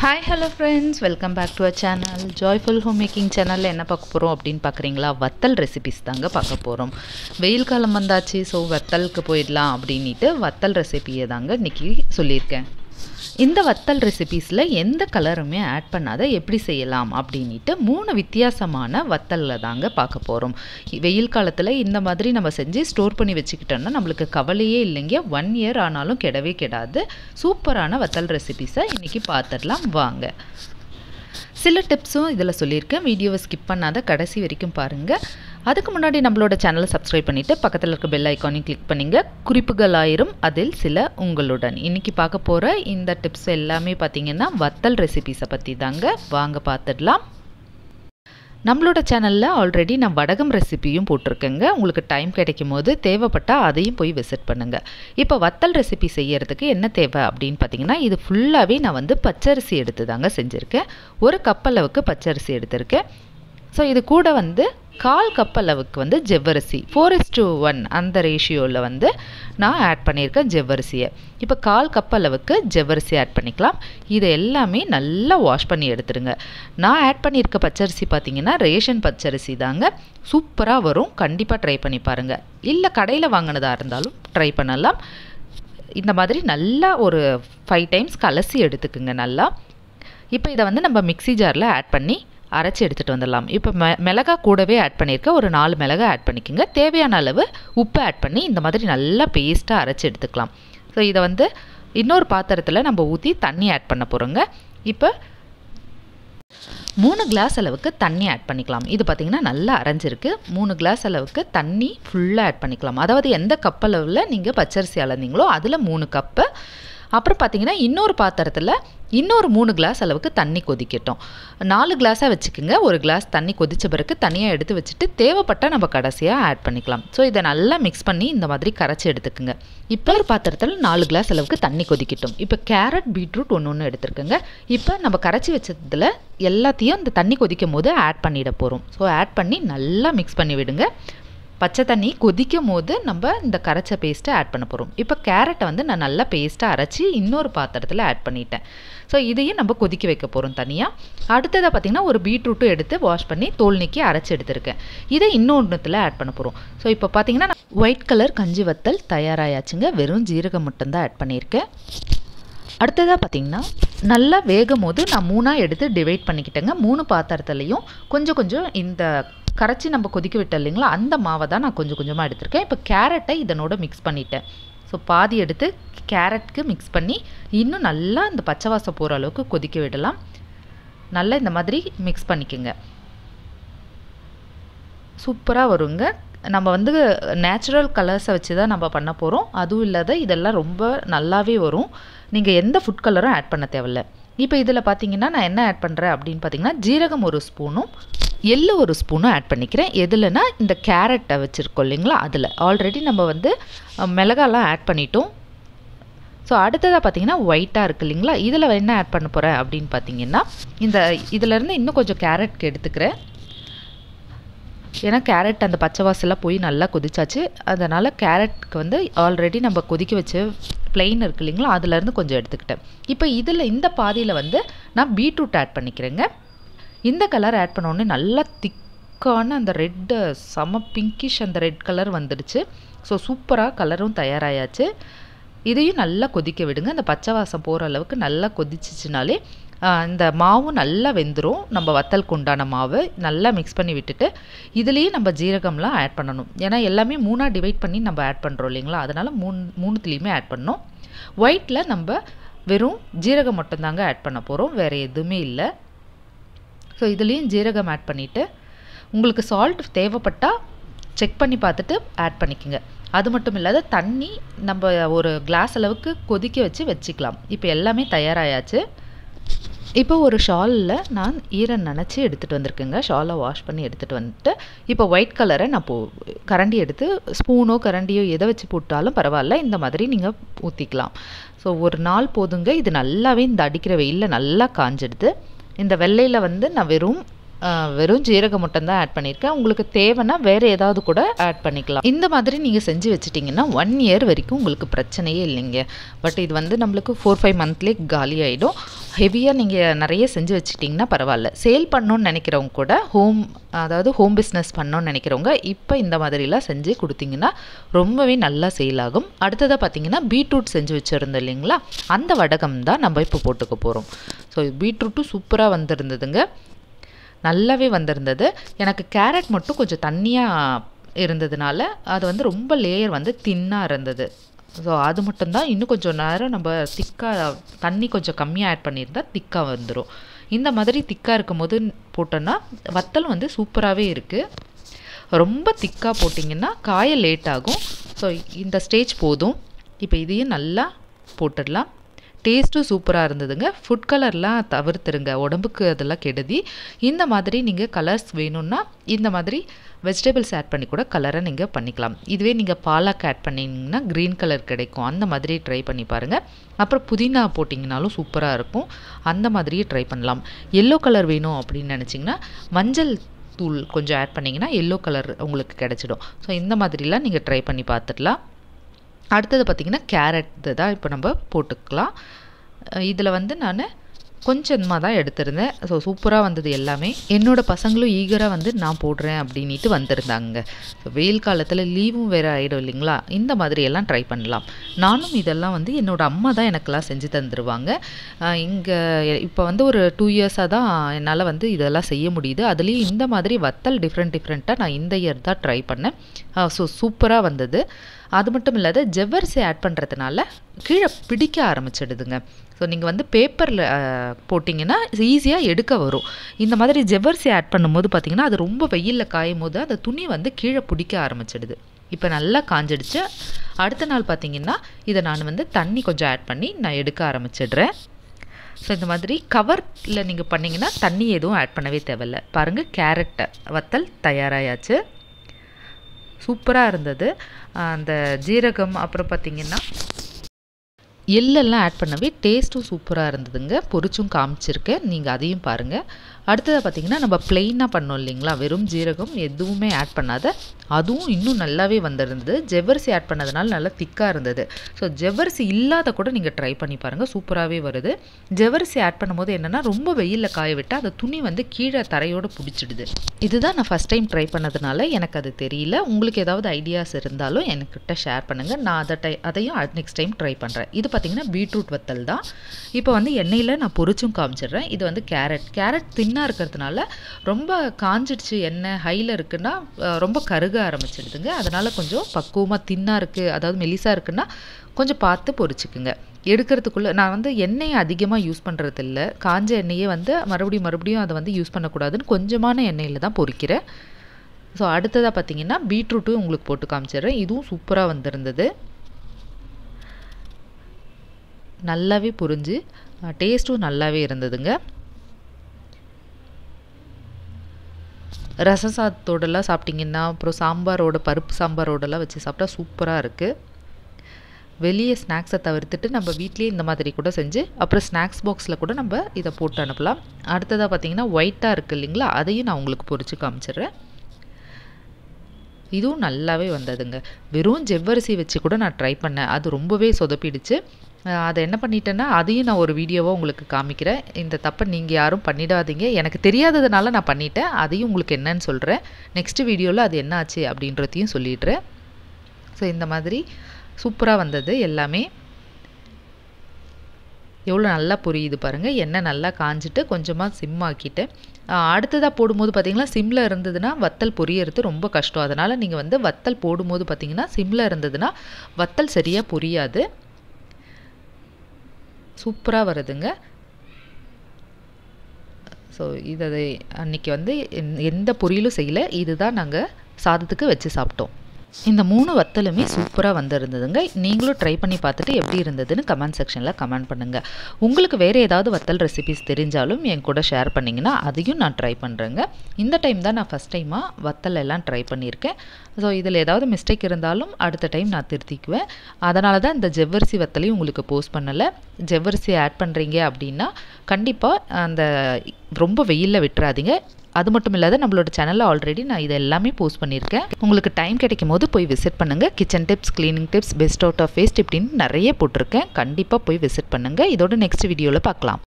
Hi, hello friends, welcome back to our channel. Joyful Homemaking channel. என்ன பார்க்க போறோம் அப்படினு பார்க்கறீங்களா? வத்தல் ரெசிபீஸ் தாங்க பார்க்க போறோம். வெயில் காலம் வந்தாச்சு, சோ வத்தலுக்கு போய்டலாம் அப்படினிட்டு வத்தல் ரெசிபியை தாங்க இன்னைக்கு சொல்லியிருக்கேன். இந்த வத்தல் ரெசிபீஸ்ல எந்த கலருமே ஆட் பண்ணாத எப்படி செய்யலாம் அப்படினிட்டு மூணு வித்தியாசமான வத்தல்ல தாங்க பார்க்க போறோம். வெயில் காலத்துல இந்த மாதிரி நம்ம செஞ்சு ஸ்டோர் பண்ணி வச்சுக்கிட்டோம்னா நமக்கு கவலையே இல்லைங்க. 1 இயர் ஆனாலும் கெடவே கெடாது. சூப்பரான வத்தல் ரெசிபீஸை இன்னைக்கு பார்த்துடலாம் வாங்க. சில டிப்ஸும் இதில் சொல்லியிருக்கேன். வீடியோவை ஸ்கிப் பண்ணாத கடைசி வரைக்கும் பாருங்கள். அதுக்கு முன்னாடி நம்மளோட சேனலை சப்ஸ்கிரைப் பண்ணிவிட்டு பக்கத்தில் இருக்க பெல் ஐக்கானையும் கிளிக் பண்ணிங்க. குறிப்புகள் ஆயிரும் அதில் சில உங்களுடன். இன்றைக்கி பார்க்க போகிற இந்த டிப்ஸ் எல்லாமே பார்த்திங்கன்னா வத்தல் ரெசிபீஸை பற்றி தாங்க. வாங்க பார்த்துடலாம். நம்மளோட சேனலில் ஆல்ரெடி நான் வடகம் ரெசிபியும் போட்டிருக்கேங்க. உங்களுக்கு டைம் கிடைக்கும் போது தேவைப்பட்டால் அதையும் போய் விசிட் பண்ணுங்கள். இப்போ வத்தல் ரெசிபி செய்யறதுக்கு என்ன தேவை அப்படின்னு பார்த்தீங்கன்னா, இது ஃபுல்லாகவே நான் வந்து பச்சரிசி எடுத்து தாங்க செஞ்சுருக்கேன். 1 கப் அளவுக்கு பச்சரிசி எடுத்திருக்கேன். ஸோ இது கூட வந்து 1/4 கப் அளவுக்கு வந்து ஜவ்வரிசி 4:1 அந்த ரேஷியோவில் வந்து நான் ஆட் பண்ணியிருக்கேன் ஜவ்வரிசியை. இப்போ 1/4 கப் அளவுக்கு ஜவ்வரிசி ஆட் பண்ணிக்கலாம். இதை எல்லாமே நல்லா வாஷ் பண்ணி எடுத்துடுங்க. நான் ஆட் பண்ணியிருக்க பச்சரிசி பார்த்தீங்கன்னா ரேஷன் பச்சரிசி தாங்க. சூப்பராக வரும். கண்டிப்பாக ட்ரை பண்ணி பாருங்கள். இல்லை கடையில் வாங்கினதாக இருந்தாலும் ட்ரை பண்ணலாம். இந்த மாதிரி நல்லா ஒரு 5 டைம்ஸ் கலசி எடுத்துக்குங்க நல்லா. இப்போ இதை வந்து நம்ம மிக்ஸி ஜாரில் ஆட் பண்ணி அரைச்சி எடுத்துகிட்டு வந்துடலாம். இப்போ மிளகா கூடவே ஆட் பண்ணியிருக்கேன். ஒரு 4 மிளகா ஆட் பண்ணிக்கோங்க. தேவையான அளவு உப்பு ஆட் பண்ணி இந்த மாதிரி நல்லா பேஸ்ட்டாக அரைச்சி எடுத்துக்கலாம். ஸோ இதை வந்து இன்னொரு பாத்திரத்தில் நம்ம ஊற்றி தண்ணி ஆட் பண்ண போகிறோங்க. இப்போ 3 கிளாஸ் அளவுக்கு தண்ணி ஆட் பண்ணிக்கலாம். இது பார்த்திங்கன்னா நல்லா அரைஞ்சிருக்கு. 3 கிளாஸ் அளவுக்கு தண்ணி ஃபுல்லாக ஆட் பண்ணிக்கலாம். அதாவது எந்த கப் அளவில் நீங்கள் பச்சரிசி அளந்தீங்களோ அதில் 3 கப்பு. அப்புறம் பார்த்தீங்கன்னா இன்னொரு பாத்திரத்தில் இன்னொரு 3 கிளாஸ் அளவுக்கு தண்ணி கொதிக்கட்டும். 4 கிளாஸாக வச்சுக்கோங்க. 1 கிளாஸ் தண்ணி கொதித்த பிறகு தனியாக எடுத்து வச்சுட்டு தேவைப்பட்டால் நம்ம கடைசியாக ஆட் பண்ணிக்கலாம். ஸோ இதை நல்லா மிக்ஸ் பண்ணி இந்த மாதிரி கரைச்சி எடுத்துக்குங்க. இப்போ ஒரு பாத்திரத்தில் 4 கிளாஸ் அளவுக்கு தண்ணி கொதிக்கட்டும். இப்போ கேரட் பீட்ரூட் ஒன்று எடுத்துருக்குங்க. இப்போ நம்ம கரைச்சி வச்சதில் எல்லாத்தையும் இந்த தண்ணி கொதிக்கும் போது ஆட் பண்ணிட போகிறோம். ஸோ ஆட் பண்ணி நல்லா மிக்ஸ் பண்ணி விடுங்க. பச்சை தண்ணி கொதிக்கும் போது நம்ம இந்த கரைச்ச பேஸ்ட்டை ஆட் பண்ண போகிறோம். இப்போ கேரட்டை வந்து நான் நல்லா பேஸ்ட்டாக அரைச்சி இன்னொரு பாத்திரத்தில் ஆட் பண்ணிட்டேன். ஸோ இதையும் நம்ம கொதிக்க வைக்க போகிறோம் தனியாக. அடுத்ததாக பார்த்திங்கன்னா ஒரு பீட்ரூட்டும் எடுத்து வாஷ் பண்ணி தோல் நீக்கி அரைச்சி எடுத்துருக்கேன். இதை இன்னொன்றுத்தில் ஆட் பண்ண போகிறோம். ஸோ இப்போ பார்த்திங்கன்னா நான் ஒயிட் கலர் கஞ்சி வத்தல் தயாராகியாச்சுங்க. வெறும் ஜீரகம் மட்டும்தான் ஆட் பண்ணியிருக்கேன். அடுத்ததாக பார்த்திங்கன்னா நல்லா வேகும் போது நான் 3ஆக எடுத்து டிவைட் பண்ணிக்கிட்டேங்க. 3 பாத்திரத்துலேயும் கொஞ்சம் கொஞ்சம் இந்த கரைச்சி நம்ம கொதிக்க விட்டோம் இல்லைங்களா, அந்த மாவை தான் நான் கொஞ்சம் கொஞ்சமாக எடுத்திருக்கேன். இப்போ கேரட்டை இதனோட மிக்ஸ் பண்ணிட்டேன். ஸோ பாதி எடுத்து கேரட்டுக்கு மிக்ஸ் பண்ணி இன்னும் நல்லா இந்த பச்சை வாசம் போகிற அளவுக்கு கொதிக்க விடலாம். நல்லா இந்த மாதிரி மிக்ஸ் பண்ணிக்கோங்க. சூப்பராக வருங்க. நம்ம வந்து நேச்சுரல் கலர்ஸை வச்சு தான் நம்ம பண்ண போகிறோம். அதுவும் இல்லாத இதெல்லாம் ரொம்ப நல்லாவே வரும். நீங்கள் எந்த ஃபுட் கலரும் ஆட் பண்ண தேவையில்ல. இப்போ இதில் பார்த்தீங்கன்னா நான் என்ன ஆட் பண்ணுறேன் அப்படின்னு பார்த்தீங்கன்னா ஜீரகம் 1 ஸ்பூனும் எள்ளு 1 ஸ்பூனும் ஆட் பண்ணிக்கிறேன். எதுலனா இந்த கேரட்டை வச்சுருக்கோம் இல்லைங்களா அதில். ஆல்ரெடி நம்ம வந்து மிளகாலாம் ஆட் பண்ணிட்டோம். ஸோ அடுத்ததாக பார்த்தீங்கன்னா ஒயிட்டாக இருக்குது இல்லைங்களா, இதில் என்ன ஆட் பண்ண போகிறேன் அப்படின்னு பார்த்தீங்கன்னா இதிலேருந்து இன்னும் கொஞ்சம் கேரட் எடுத்துக்கிறேன். ஏன்னா கேரட் அந்த பச்சை வாசலாம் போய் நல்லா கொதிச்சாச்சு. அதனால் கேரட்டுக்கு வந்து ஆல்ரெடி நம்ம கொதிக்க வச்சு பிளெயின் இருக்குது இல்லைங்களா, அதுலேருந்து கொஞ்சம் எடுத்துக்கிட்டேன். இப்போ இதில் இந்த பாதியில் வந்து நான் பீட்ரூட் ஆட் பண்ணிக்கிறேங்க. இந்த கலர் ஆட் பண்ணோடனே நல்லா திக்கான அந்த ரெட்டு செம பிங்கிஷ் அந்த ரெட் கலர் வந்துடுச்சு. ஸோ சூப்பராக கலரும் தயாராகியாச்சு. இதையும் நல்லா கொதிக்க விடுங்க. அந்த பச்சை வாசம் போகிற அளவுக்கு நல்லா கொதிச்சிச்சினாலே இந்த மாவும் நல்லா வெந்துடும். நம்ம வத்தலுக்கு உண்டான மாவு நல்லா மிக்ஸ் பண்ணி விட்டுட்டு இதுலேயே நம்ம ஜீரகம்லாம் ஆட் பண்ணணும். ஏன்னா எல்லாமே 3ஆக டிவைட் பண்ணி நம்ம ஆட் பண்ணுறோம் இல்லைங்களா, அதனால் 3த்துலேயுமே ஆட் பண்ணணும். ஒயிட்டில் நம்ம வெறும் ஜீரகம் மட்டும்தாங்க ஆட் பண்ண போகிறோம், வேறு எதுவுமே இல்லை. ஸோ இதுலேயும் ஜீரகம் ஆட் பண்ணிவிட்டு உங்களுக்கு சால்ட் தேவைப்பட்டால் செக் பண்ணி பார்த்துட்டு ஆட் பண்ணிக்கோங்க. அது மட்டும் இல்லாத தண்ணி நம்ம ஒரு கிளாஸ் அளவுக்கு கொதிக்க வச்சு வச்சுக்கலாம். இப்போ எல்லாமே தயாராகியாச்சு. இப்போ ஒரு ஷாலில் நான் ஈரம் நனைச்சி எடுத்துகிட்டு வந்திருக்கேங்க. ஷாலை வாஷ் பண்ணி எடுத்துகிட்டு வந்துட்டு இப்போ ஒயிட் கலரை நான் கரண்டி எடுத்து ஸ்பூனோ கரண்டியோ எதை வச்சு போட்டாலும் பரவாயில்ல, இந்த மாதிரி நீங்கள் ஊற்றிக்கலாம். ஸோ ஒரு நாள் போதுங்க. இது நல்லாவே இந்த அடிக்கிற வெயிலில் நல்லா காஞ்சிடுது. இந்த வெள்ளையில் வந்து நான் வெறும் வெறும் ஜீரகம் மட்டும் தான் ஆட் பண்ணியிருக்கேன். உங்களுக்கு தேவைன்னா வேறு ஏதாவது கூட ஆட் பண்ணிக்கலாம். இந்த மாதிரி நீங்கள் செஞ்சு வச்சுட்டிங்கன்னா 1 இயர் வரைக்கும் உங்களுக்கு பிரச்சனையே இல்லைங்க. பட் இது வந்து நம்மளுக்கு 4-5 மந்த்லேயே காலி ஆகிடும். ஹெவியாக நீங்கள் நிறைய செஞ்சு வச்சுட்டிங்கன்னா பரவாயில்ல. சேல் பண்ணணுன்னு நினைக்கிறவங்க கூட ஹோம் பிஸ்னஸ் பண்ணணுன்னு நினைக்கிறவங்க இப்போ இந்த மாதிரிலாம் செஞ்சு கொடுத்தீங்கன்னா ரொம்பவே நல்லா சேல் ஆகும். அடுத்ததாக பார்த்தீங்கன்னா பீட்ரூட் செஞ்சு வச்சுருந்தோம் இல்லைங்களா, அந்த வடகம் தான் நம்ம இப்போ போட்டுக்க போகிறோம். ஸோ பீட்ரூட்டும் சூப்பராக வந்திருந்ததுங்க, நல்லாவே வந்திருந்தது. எனக்கு கேரட் மட்டும் கொஞ்சம் தண்ணியாக இருந்ததுனால அது வந்து ரொம்ப லேயர் வந்து தின்னாக இருந்தது. ஸோ அது மட்டும்தான் இன்னும் கொஞ்சம் நேரம் நம்ம திக்காக தண்ணி கொஞ்சம் கம்மியாக ஆட் பண்ணியிருந்தால் திக்காக வந்துடும். இந்த மாதிரி திக்காக இருக்கும் போது போட்டோன்னா வத்தல் வந்து சூப்பராகவே இருக்குது. ரொம்ப திக்காக போட்டிங்கன்னா காய லேட் ஆகும். ஸோ இந்த ஸ்டேஜ் போதும். இப்போ இதையும் நல்லா போட்டுடலாம். டேஸ்ட்டும் சூப்பராக இருந்ததுங்க. ஃபுட் கலர்லாம் தவிர்த்துருங்க, உடம்புக்கு அதெல்லாம் கெடுதி. இந்த மாதிரி நீங்கள் கலர்ஸ் வேணும்னா இந்த மாதிரி வெஜிடபிள்ஸ் ஆட் பண்ணி கூட கலரை நீங்கள் பண்ணிக்கலாம். இதுவே நீங்கள் பாலாக் ஆட் பண்ணிங்கன்னா க்ரீன் கலர் கிடைக்கும். அந்த மாதிரி ட்ரை பண்ணி பாருங்கள். அப்புறம் புதினா போட்டிங்கனாலும் சூப்பராக இருக்கும். அந்த மாதிரியே ட்ரை பண்ணலாம். எல்லோ கலர் வேணும் அப்படின்னு நினச்சிங்கன்னா மஞ்சள் தூள் கொஞ்சம் ஆட் பண்ணிங்கன்னா எல்லோ கலர் உங்களுக்கு கிடச்சிடும். ஸோ இந்த மாதிரிலாம் நீங்கள் ட்ரை பண்ணி பார்த்துடலாம். அடுத்தது பார்த்திங்கன்னா கேரட் தான் இப்போ நம்ம போட்டுக்கலாம். இதில் வந்து நான் கொஞ்சமாக தான் எடுத்திருந்தேன். ஸோ சூப்பராக வந்தது எல்லாமே. என்னோடய பசங்களும் ஈகராக வந்து நான் போடுறேன் அப்படின்ட்டு வந்திருந்தாங்க. ஸோ வெயில் காலத்தில் லீவும் வேறு ஆகிடும் இல்லைங்களா, இந்த மாதிரியெல்லாம் ட்ரை பண்ணலாம். நானும் இதெல்லாம் வந்து என்னோடய அம்மா தான் எனக்கெல்லாம் செஞ்சு தந்துடுவாங்க. இங்கே இப்போ வந்து ஒரு 2 இயர்ஸாக தான் என்னால் வந்து இதெல்லாம் செய்ய முடியுது. அதுலேயும் இந்த மாதிரி வத்தல் டிஃப்ரெண்ட்டாக நான் இந்த இயர் தான் ட்ரை பண்ணேன். ஸோ சூப்பராக வந்தது. அது மட்டும் இல்லாத ஜவ்வரிசி ஆட் பண்ணுறதுனால கீழே பிடிக்க ஆரம்பிச்சிடுதுங்க. ஸோ நீங்கள் வந்து பேப்பரில் போட்டிங்கன்னா ஈஸியாக எடுக்க வரும். இந்த மாதிரி ஜவ்வரிசி ஆட் பண்ணும்போது பார்த்திங்கன்னா அது ரொம்ப வெயிலில் காயும் போது அந்த துணி வந்து கீழே பிடிக்க ஆரம்பிச்சிடுது. இப்போ நல்லா காஞ்சிடுச்சு. அடுத்த நாள் பார்த்திங்கன்னா இதை நான் வந்து தண்ணி கொஞ்சம் ஆட் பண்ணி நான் எடுக்க ஆரம்பிச்சிடுறேன். ஸோ இந்த மாதிரி கவரில் நீங்கள் பண்ணிங்கன்னா தண்ணி எதுவும் ஆட் பண்ணவே தேவையில்ல. பாருங்கள், கேரட் வத்தல் தயாராகியாச்சு. சூப்பராக இருந்தது. அந்த ஜீரகம் அப்புறம் பார்த்திங்கன்னா எள்ளெல்லாம் ஆட் பண்ணவே டேஸ்ட்டும் சூப்பராக இருந்ததுங்க. பொரிச்சும் காமிச்சிருக்கேன், நீங்கள் அதையும் பாருங்கள். அடுத்தது பார்த்திங்கன்னா நம்ம ப்ளெயினாக பண்ணோம் இல்லைங்களா, வெறும் ஜீரகம் எதுவுமே ஆட் பண்ணாத, அதுவும் இன்னும் நல்லாவே வந்திருந்தது. ஜவ்வரிசி ஆட் பண்ணதுனால நல்லா திக்காக இருந்தது. ஸோ ஜவ்வரிசி இல்லாத கூட நீங்கள் ட்ரை பண்ணி பாருங்கள், சூப்பராகவே வருது. ஜவ்வரிசி ஆட் பண்ணும்போது என்னென்னா ரொம்ப வெயிலில் காய விட்டால் அந்த துணி வந்து கீழே தரையோடு பிடிச்சிடுது. இதுதான் நான் ஃபஸ்ட் டைம் ட்ரை பண்ணதுனால எனக்கு அது தெரியல. உங்களுக்கு ஏதாவது ஐடியாஸ் இருந்தாலும் என்கிட்ட ஷேர் பண்ணுங்கள். நான் அதையும் நெக்ஸ்ட் டைம் ட்ரை பண்ணுறேன். இது பார்த்திங்கன்னா பீட்ரூட் வத்தல் தான். இப்போ வந்து எண்ணெயில் நான் பொரிச்சும் காமிச்சிடுறேன். இது வந்து கேரட் தின்னாக இருக்கிறதுனால ரொம்ப காஞ்சிடுச்சு, எண்ணெய் ஹையில் இருக்குன்னா ரொம்ப கருக ஆரம்பிச்சிடுதுங்க. அதனால் கொஞ்சம் பக்குவமாக தின்னாக இருக்குது, அதாவது மெலிசாக இருக்குன்னா கொஞ்சம் பார்த்து பொரிச்சுக்குங்க. எடுக்கிறதுக்குள்ளே நான் வந்து எண்ணெயை அதிகமாக யூஸ் பண்ணுறது இல்லை. காஞ்ச எண்ணெயே வந்து மறுபடியும் அதை வந்து யூஸ் பண்ணக்கூடாதுன்னு கொஞ்சமான எண்ணெயில் தான் பொரிக்கிறேன். ஸோ அடுத்ததாக பார்த்திங்கன்னா பீட்ரூட்டும் உங்களுக்கு போட்டு காமிச்சிடுறேன். இதுவும் சூப்பராக வந்திருந்தது, நல்லாவே புரிஞ்சு டேஸ்ட்டும் நல்லாவே இருந்ததுங்க. ரசம் சாதத்தோடலாம் சாப்பிட்டிங்கன்னா அப்புறம் சாம்பாரோட பருப்பு சாம்பாரோடலாம் வச்சு சாப்பிட்டா சூப்பராக இருக்குது. வெளியே ஸ்நாக்ஸை தவிர்த்துட்டு நம்ம வீட்லேயே இந்த மாதிரி கூட செஞ்சு அப்புறம் ஸ்நாக்ஸ் பாக்ஸில் கூட நம்ம இதை போட்டு அனுப்பலாம். அடுத்ததாக பார்த்திங்கன்னா ஒயிட்டாக இருக்குது இல்லைங்களா, அதையும் நான் உங்களுக்கு பொரிச்சு காமிச்சிடுறேன். இதுவும் நல்லாவே வந்ததுங்க. வெறும் ஜவ்வரிசி வச்சு கூட நான் ட்ரை பண்ணேன், அது ரொம்பவே சொதப்பிடுச்சு. அதை என்ன பண்ணிட்டேன்னா அதையும் நான் ஒரு வீடியோவாக உங்களுக்கு காமிக்கிறேன். இந்த தப்பை நீங்கள் யாரும் பண்ணிடாதீங்க. எனக்கு தெரியாததுனால நான் பண்ணிட்டேன். அதையும் உங்களுக்கு என்னன்னு சொல்கிறேன். நெக்ஸ்ட் வீடியோவில் அது என்ன ஆச்சு அப்படின்றதையும் சொல்லிடுறேன். ஸோ இந்த மாதிரி சூப்பராக வந்தது எல்லாமே. எவ்வளோ நல்லா புரியுது பாருங்கள். எண்ணெய் நல்லா காஞ்சிட்டு கொஞ்சமாக சிம் ஆக்கிட்டேன். அடுத்ததாக போடும்போது பார்த்திங்கன்னா சிம்மில் இருந்ததுன்னா வத்தல் பொரியறது ரொம்ப கஷ்டம். அதனால் நீங்கள் வந்து வத்தல் போடும்போது பார்த்திங்கன்னா சிம்மில் இருந்ததுன்னா வத்தல் சரியாக பொரியாது. சூப்பராக வருதுங்க. ஸோ இதை அன்றைக்கி வந்து எந்த பொரியலும் செய்யலை, இதுதான் நாங்கள் சாதத்துக்கு வச்சு சாப்பிட்டோம். இந்த 3 வத்தலுமே சூப்பராக வந்திருந்ததுங்க. நீங்களும் ட்ரை பண்ணி பார்த்துட்டு எப்படி இருந்ததுன்னு கமெண்ட் செக்ஷனில் கமெண்ட் பண்ணுங்கள். உங்களுக்கு வேறு ஏதாவது வத்தல் ரெசிபிஸ் தெரிஞ்சாலும் என் கூட ஷேர் பண்ணிங்கன்னா அதையும் நான் ட்ரை பண்ணுறேங்க. இந்த டைம் தான் நான் ஃபஸ்ட் டைமாக வத்தல் எல்லாம் ட்ரை பண்ணியிருக்கேன். ஸோ இதில் ஏதாவது மிஸ்டேக் இருந்தாலும் அடுத்த டைம் நான் திருத்திக்குவேன். அதனால தான் இந்த ஜவ்வரிசி வத்தலையும் உங்களுக்கு போஸ்ட் பண்ணலை. ஜவ்வரிசி ஆட் பண்ணுறீங்க அப்படின்னா கண்டிப்பாக அந்த ரொம்ப வெயிலில் விட்டுறாதீங்க. அது மட்டும் இல்லாத நம்மளோட சேனலில் ஆல்ரெடி நான் இது எல்லாமே போஸ்ட் பண்ணியிருக்கேன். உங்களுக்கு டைம் கிடைக்கும் போது போய் விசிட் பண்ணுங்கள். Kitchen tips, cleaning tips, best out of waste இப்படின்னு நிறைய போட்டிருக்கேன். கண்டிப்பாக போய் விசிட் பண்ணுங்கள். இதோட நெக்ஸ்ட் வீடியோவில் பார்க்கலாம்.